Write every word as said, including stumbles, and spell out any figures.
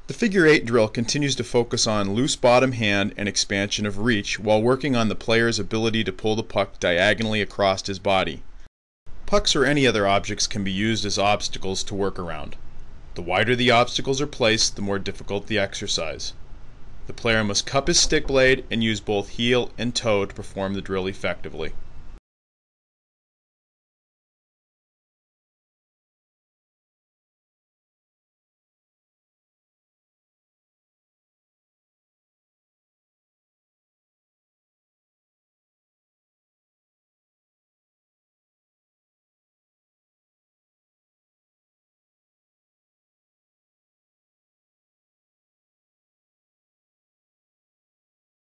The figure eight drill continues to focus on loose bottom hand and expansion of reach while working on the player's ability to pull the puck diagonally across his body. Pucks or any other objects can be used as obstacles to work around. The wider the obstacles are placed, the more difficult the exercise. The player must cup his stick blade and use both heel and toe to perform the drill effectively.